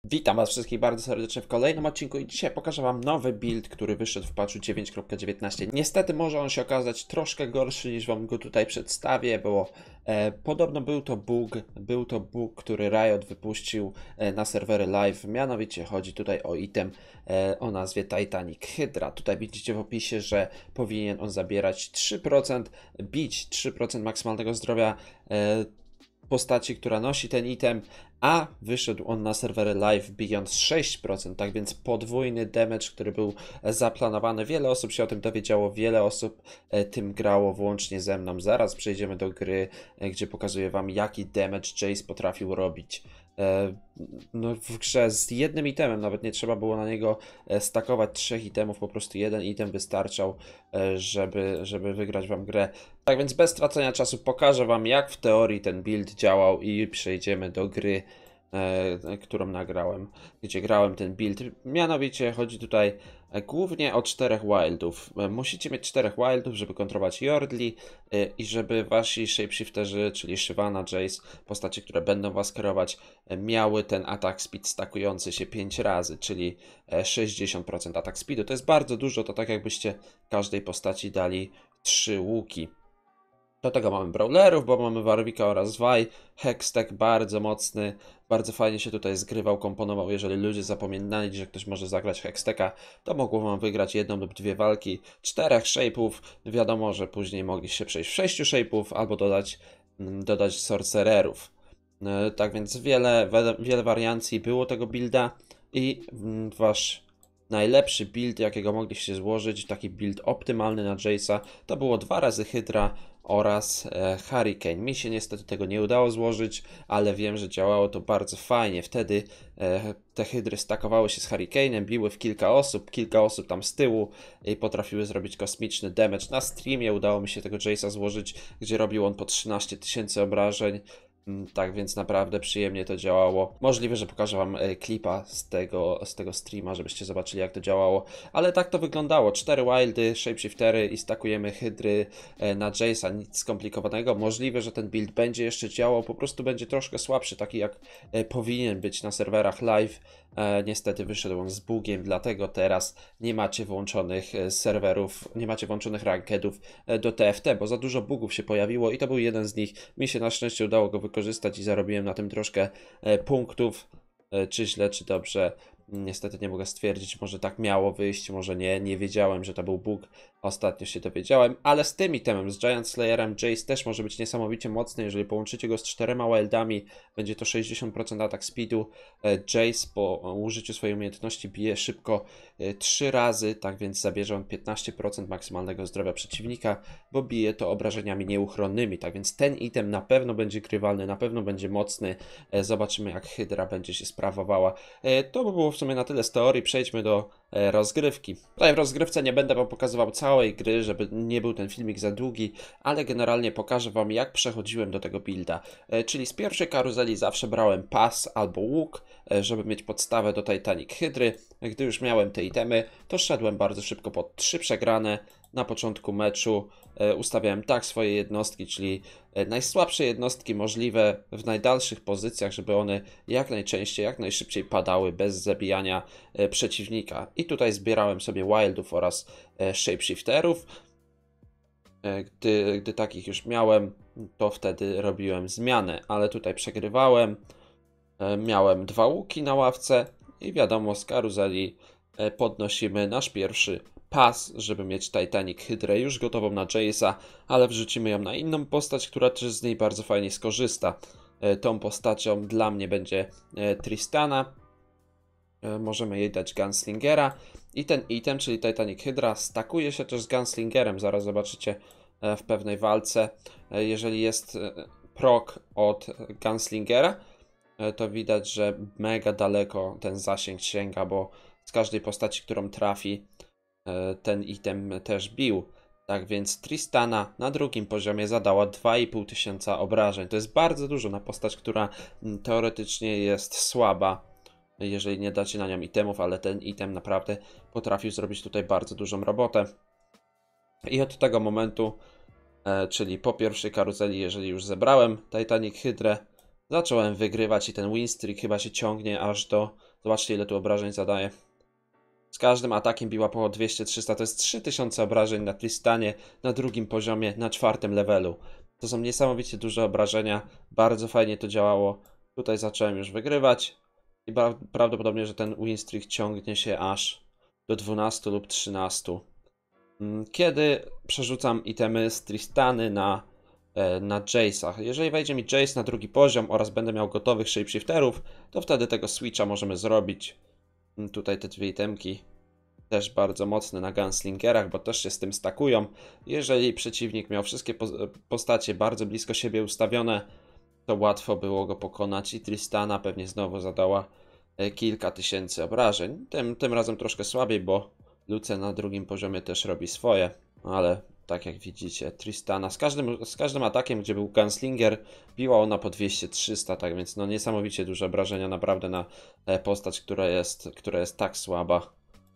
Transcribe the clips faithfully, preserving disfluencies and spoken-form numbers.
Witam Was wszystkich bardzo serdecznie w kolejnym odcinku i dzisiaj pokażę Wam nowy build, który wyszedł w patchu dziewięć kropka dziewiętnaście. Niestety może on się okazać troszkę gorszy niż Wam go tutaj przedstawię, bo e, podobno był to bug, był to bug, który Riot wypuścił e, na serwery live. Mianowicie chodzi tutaj o item e, o nazwie Titanic Hydra. Tutaj widzicie w opisie, że powinien on zabierać trzy procent, bić trzy procent maksymalnego zdrowia e, postaci, która nosi ten item, a wyszedł on na serwery live bijąc sześć procent, tak więc podwójny damage, który był zaplanowany. Wiele osób się o tym dowiedziało, wiele osób e, tym grało włącznie ze mną. Zaraz przejdziemy do gry, e, gdzie pokazuję Wam, jaki damage Jace potrafił robić. E, no w grze z jednym itemem, nawet nie trzeba było na niego e, stakować trzech itemów, po prostu jeden item wystarczał, e, żeby, żeby wygrać Wam grę. Tak więc bez stracenia czasu pokażę Wam, jak w teorii ten build działał i przejdziemy do gry, e, którą nagrałem, gdzie grałem ten build. Mianowicie chodzi tutaj e, głównie o czterech wildów. E, musicie mieć czterech wildów, żeby kontrolować Yordli e, i żeby wasi shapeshifterzy, czyli Shyvana, Jace, postacie, które będą was kierować, e, miały ten atak speed stakujący się pięć razy, czyli e, sześćdziesiąt procent atak speedu. To jest bardzo dużo, to tak jakbyście każdej postaci dali trzy łuki. Do tego mamy brawlerów, bo mamy Warwicka oraz Vi. Hextech bardzo mocny, bardzo fajnie się tutaj zgrywał, komponował. Jeżeli ludzie zapominali, że ktoś może zagrać Hextecha, to mogło wam wygrać jedną lub dwie walki. Czterech shape'ów, wiadomo, że później mogliście przejść w sześciu shape'ów albo dodać, dodać sorcererów. Tak więc wiele, wiele wariancji było tego builda i wasz najlepszy build, jakiego mogliście złożyć, taki build optymalny na Jace'a, to było dwa razy Hydra oraz e, Hurricane. Mi się niestety tego nie udało złożyć, ale wiem, że działało to bardzo fajnie. Wtedy e, te Hydry stakowały się z Hurricane'em, biły w kilka osób, kilka osób tam z tyłu i potrafiły zrobić kosmiczny damage. Na streamie udało mi się tego Jace'a złożyć, gdzie robił on po trzynaście tysięcy obrażeń. Tak więc naprawdę przyjemnie to działało. Możliwe, że pokażę Wam klipa z tego, z tego streama, żebyście zobaczyli, jak to działało. Ale tak to wyglądało. Cztery wildy, shapeshiftery i stakujemy hydry na Jace'a. Nic skomplikowanego. Możliwe, że ten build będzie jeszcze działał. Po prostu będzie troszkę słabszy, taki jak powinien być na serwerach live. Niestety wyszedł on z bugiem, dlatego teraz nie macie włączonych serwerów, nie macie włączonych rankedów do T F T, bo za dużo bugów się pojawiło i to był jeden z nich. Mi się na szczęście udało go wykorzystać i zarobiłem na tym troszkę punktów. Czy źle, czy dobrze, niestety nie mogę stwierdzić, może tak miało wyjść, może nie, nie wiedziałem, że to był bug, ostatnio się dowiedziałem, ale z tym itemem, z Giant Slayerem, Jace też może być niesamowicie mocny, jeżeli połączycie go z czterema wildami, będzie to sześćdziesiąt procent atak speedu. Jace po użyciu swojej umiejętności bije szybko trzy razy, tak więc zabierze on piętnaście procent maksymalnego zdrowia przeciwnika, bo bije to obrażeniami nieuchronnymi, tak więc ten item na pewno będzie grywalny, na pewno będzie mocny. Zobaczymy, jak Hydra będzie się sprawowała. To by było w sumie na tyle z teorii, przejdźmy do e, rozgrywki. Tutaj w rozgrywce nie będę Wam pokazywał całej gry, żeby nie był ten filmik za długi, ale generalnie pokażę Wam, jak przechodziłem do tego builda. E, czyli z pierwszej karuzeli zawsze brałem pas albo łuk, e, żeby mieć podstawę do Titanic Hydry. Gdy już miałem te itemy, to szedłem bardzo szybko pod trzy przegrane. Na początku meczu e, ustawiałem tak swoje jednostki, czyli e, najsłabsze jednostki możliwe w najdalszych pozycjach, żeby one jak najczęściej, jak najszybciej padały bez zabijania e, przeciwnika. I tutaj zbierałem sobie wildów oraz e, shapeshifterów. E, gdy, gdy takich już miałem, to wtedy robiłem zmianę, ale tutaj przegrywałem. E, miałem dwa łuki na ławce i wiadomo, z karuzeli e, podnosimy nasz pierwszy pas, żeby mieć Titanic Hydrę już gotową na Jace'a, ale wrzucimy ją na inną postać, która też z niej bardzo fajnie skorzysta. E, tą postacią dla mnie będzie e, Tristana. E, możemy jej dać Gunslingera i ten item, czyli Titanic Hydra, stakuje się też z Gunslingerem. Zaraz zobaczycie e, w pewnej walce. E, jeżeli jest e, proc od Gunslingera, e, to widać, że mega daleko ten zasięg sięga, bo z każdej postaci, którą trafi, ten item też bił. Tak więc Tristana na drugim poziomie zadała dwa i pół tysiąca obrażeń. To jest bardzo dużo na postać, która teoretycznie jest słaba, jeżeli nie dacie na nią itemów, ale ten item naprawdę potrafił zrobić tutaj bardzo dużą robotę. I od tego momentu, e, czyli po pierwszej karuzeli, jeżeli już zebrałem Titanic Hydrę, zacząłem wygrywać i ten win streak chyba się ciągnie aż do Zobaczcie, ile tu obrażeń zadaje. Z każdym atakiem biła po dwieście trzysta, to jest trzy tysiące obrażeń na Tristanie, na drugim poziomie, na czwartym levelu. To są niesamowicie duże obrażenia, bardzo fajnie to działało. Tutaj zacząłem już wygrywać i prawdopodobnie, że ten win streak ciągnie się aż do dwunastu lub trzynastu. Kiedy przerzucam itemy z Tristany na, na Jace'ach. Jeżeli wejdzie mi Jace na drugi poziom oraz będę miał gotowych shapeshifterów, to wtedy tego switcha możemy zrobić. Tutaj te dwie itemki też bardzo mocne na gunslingerach, bo też się z tym stakują. Jeżeli przeciwnik miał wszystkie postacie bardzo blisko siebie ustawione, to łatwo było go pokonać i Tristana pewnie znowu zadała kilka tysięcy obrażeń. Tym, tym razem troszkę słabiej, bo Luce na drugim poziomie też robi swoje, ale tak jak widzicie, Tristana z każdym, z każdym atakiem, gdzie był gunslinger, biła ona po dwieście trzysta, tak więc no niesamowicie duże obrażenia naprawdę na postać, która jest, która jest tak słaba.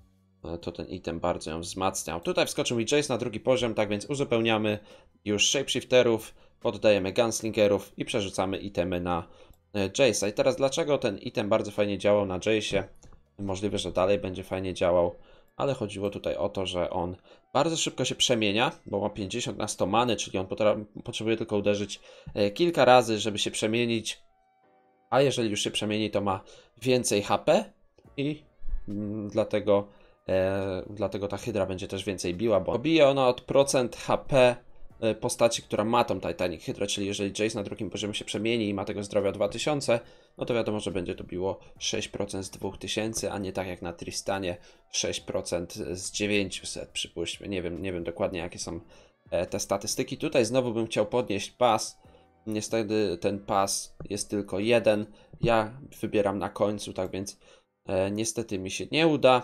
To ten item bardzo ją wzmacniał. Tutaj wskoczył mi Jace na drugi poziom, tak więc uzupełniamy już shapeshifterów, poddajemy gunslingerów i przerzucamy itemy na Jace'a. I teraz dlaczego ten item bardzo fajnie działał na Jace'ie? Możliwe, że dalej będzie fajnie działał, ale chodziło tutaj o to, że on bardzo szybko się przemienia, bo ma pięćdziesiąt na sto many, czyli on potrzebuje tylko uderzyć kilka razy, żeby się przemienić. A jeżeli już się przemieni, to ma więcej H P i mm, dlatego, e, dlatego ta hydra będzie też więcej biła, bo bije ona od procent H P postaci, która ma tą Titanic Hydra, czyli jeżeli Jace na drugim poziomie się przemieni i ma tego zdrowia dwa tysiące, no to wiadomo, że będzie to biło sześć procent z dwa tysiące, a nie tak jak na Tristanie sześć procent z dziewięćset, przypuśćmy. Nie wiem, nie wiem dokładnie, jakie są te statystyki. Tutaj znowu bym chciał podnieść pas. Niestety ten pas jest tylko jeden. Ja wybieram na końcu, tak więc e, niestety mi się nie uda.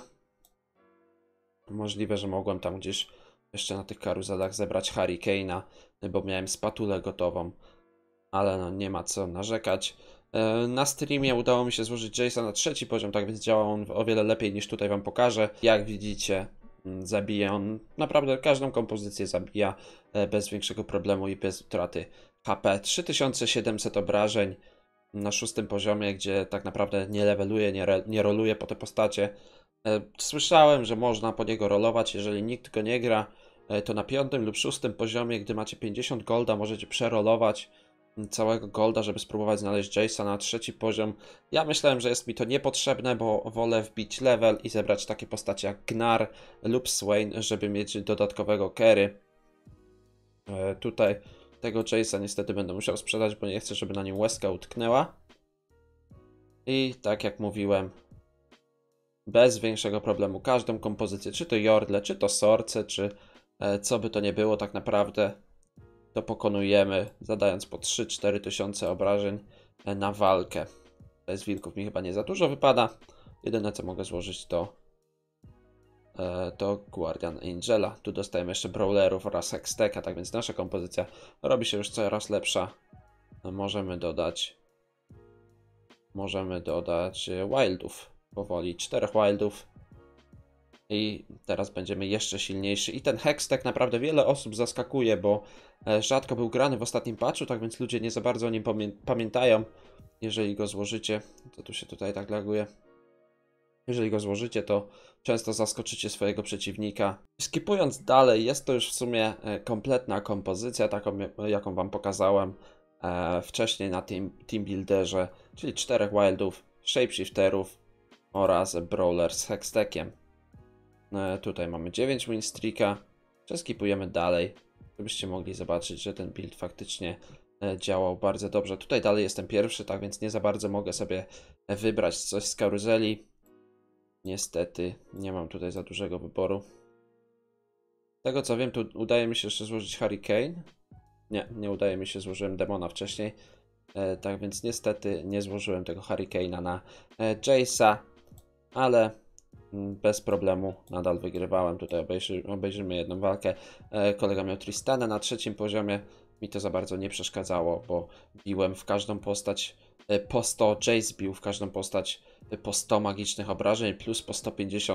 Możliwe, że mogłem tam gdzieś jeszcze na tych karuzelach zebrać Hurricane'a, bo miałem spatulę gotową, ale no nie ma co narzekać. Na streamie udało mi się złożyć Jace'a na trzeci poziom, tak więc działa on o wiele lepiej niż tutaj wam pokażę. Jak widzicie, zabija on naprawdę każdą kompozycję, zabija bez większego problemu i bez utraty H P. trzy tysiące siedemset obrażeń na szóstym poziomie, gdzie tak naprawdę nie leveluje, nie, nie roluje po te postacie. Słyszałem, że można po niego rolować, jeżeli nikt go nie gra, to na piątym lub szóstym poziomie, gdy macie pięćdziesiąt golda, możecie przerolować całego golda, żeby spróbować znaleźć Jace'a na trzeci poziom. Ja myślałem, że jest mi to niepotrzebne, bo wolę wbić level i zebrać takie postacie jak Gnar lub Swain, żeby mieć dodatkowego carry. E, tutaj tego Jace'a niestety będę musiał sprzedać, bo nie chcę, żeby na nim łezka utknęła. I tak jak mówiłem, bez większego problemu każdą kompozycję, czy to Jordle, czy to Sorce, czy e, co by to nie było tak naprawdę, to pokonujemy, zadając po trzy cztery tysiące obrażeń e, na walkę. Bez wilków mi chyba nie za dużo wypada. Jedyne co mogę złożyć to e, to Guardian Angela. Tu dostajemy jeszcze Brawlerów oraz Hextech'a, tak więc nasza kompozycja robi się już coraz lepsza. E, możemy dodać możemy dodać e, Wildów. Powoli, czterech wildów i teraz będziemy jeszcze silniejszy. I ten Hextech naprawdę wiele osób zaskakuje, bo rzadko był grany w ostatnim patchu, tak więc ludzie nie za bardzo o nim pamię pamiętają. Jeżeli go złożycie, to tu się tutaj tak laguje. Jeżeli go złożycie, to często zaskoczycie swojego przeciwnika. Skipując dalej, jest to już w sumie kompletna kompozycja, taką jaką wam pokazałem e, wcześniej na team, team Builderze, czyli czterech wildów, shapeshifterów oraz brawler z Hextechem. E, tutaj mamy dziewięć win streaka. Przeskipujemy dalej, żebyście mogli zobaczyć, że ten build faktycznie e, działał bardzo dobrze. Tutaj dalej jestem pierwszy, tak więc nie za bardzo mogę sobie wybrać coś z karuzeli. Niestety nie mam tutaj za dużego wyboru. Z tego co wiem, tu udaje mi się jeszcze złożyć Hurricane. Nie, nie udaje mi się, złożyłem demona wcześniej. E, tak więc niestety nie złożyłem tego Hurricane'a na e, Jace'a. Ale bez problemu nadal wygrywałem. Tutaj obejrzy, obejrzymy jedną walkę. E, kolega miał Tristana na trzecim poziomie. Mi to za bardzo nie przeszkadzało, bo biłem w każdą postać e, po sto. Jace bił w każdą postać po sto magicznych obrażeń plus po sto pięćdziesiąt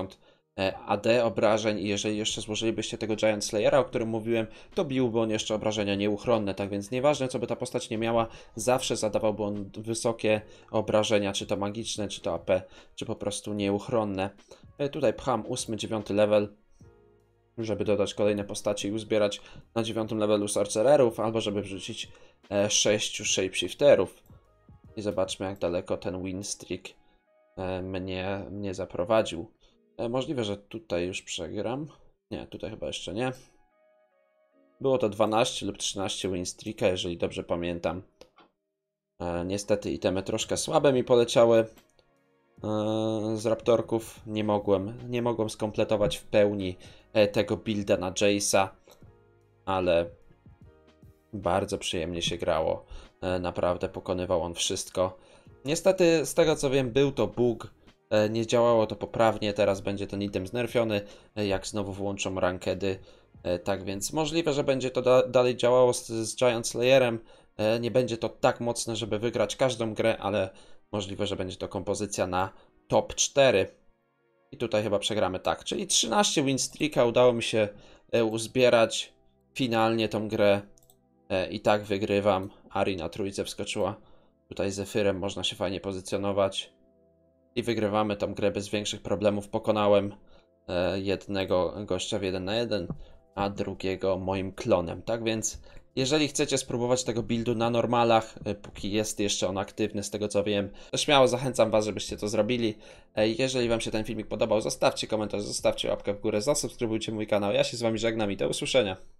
A D obrażeń i jeżeli jeszcze złożylibyście tego Giant Slayera, o którym mówiłem, to biłby on jeszcze obrażenia nieuchronne, tak więc nieważne co by ta postać nie miała, zawsze zadawałby on wysokie obrażenia, czy to magiczne, czy to A P, czy po prostu nieuchronne. Tutaj pcham ósmy, dziewiąty level, żeby dodać kolejne postacie i uzbierać na dziewiątym levelu sorcererów, albo żeby wrzucić e, sześciu shapeshifterów. I zobaczmy jak daleko ten win streak e, mnie, mnie zaprowadził. E, możliwe, że tutaj już przegram. Nie, tutaj chyba jeszcze nie. Było to dwanaście lub trzynaście win streaka, jeżeli dobrze pamiętam. E, niestety itemy troszkę słabe mi poleciały. Z raptorków nie mogłem, nie mogłem skompletować w pełni tego builda na Jace'a, ale bardzo przyjemnie się grało. Naprawdę pokonywał on wszystko. Niestety, z tego co wiem, był to bug. Nie działało to poprawnie, teraz będzie ten item znerfiony, jak znowu włączą rankedy. Tak więc możliwe, że będzie to da dalej działało z, z Giant Slayerem. Nie będzie to tak mocne, żeby wygrać każdą grę, ale możliwe, że będzie to kompozycja na top cztery. I tutaj chyba przegramy tak. Czyli trzynaście win streaka udało mi się uzbierać finalnie tą grę. I tak wygrywam. Ari na trójce wskoczyła. Tutaj Zefirem można się fajnie pozycjonować. I wygrywamy tą grę bez większych problemów. Pokonałem jednego gościa w jeden na jeden, a drugiego moim klonem. Tak więc jeżeli chcecie spróbować tego buildu na normalach, póki jest jeszcze on aktywny, z tego co wiem, to śmiało zachęcam was, żebyście to zrobili. Jeżeli wam się ten filmik podobał, zostawcie komentarz, zostawcie łapkę w górę, zasubskrybujcie mój kanał. Ja się z wami żegnam i do usłyszenia.